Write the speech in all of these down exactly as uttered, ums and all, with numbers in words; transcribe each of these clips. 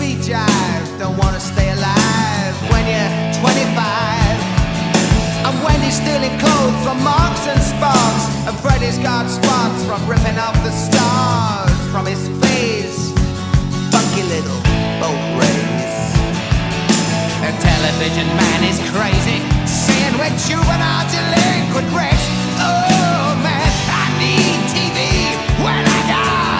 T V jive, don't wanna stay alive when you're twenty-five. And Wendy's stealing clothes from Marks and Sparks, and Freddy's got spots from ripping off the stars from his face. Funky little boat race. The television man is crazy, saying we're juvenile delinquent race. Oh man, I need T V when I got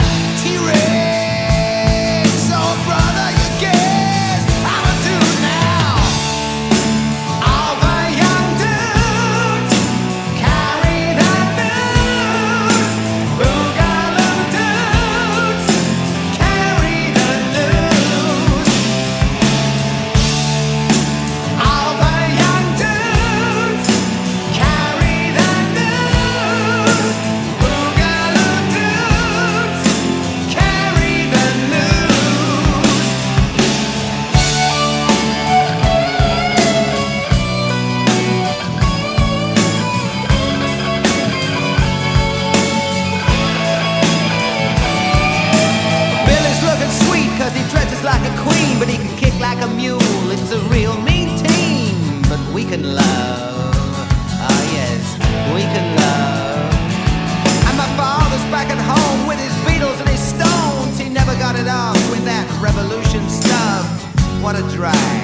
T-Rex. Oh brother, you guess I'm a dude now. All the young dudes carry the news. Boogaloo dudes carry the news. All the young dudes carry the news. Boogaloo dudes carry the news. Billy's looking sweet cause he dresses like a queen, but he can kick like a mule. It's a real mean team, but we can love. Ah yes, we can love. And my father's back at home with his Beatles and his Stones. He never got it off with that revolution stuff. What a drag.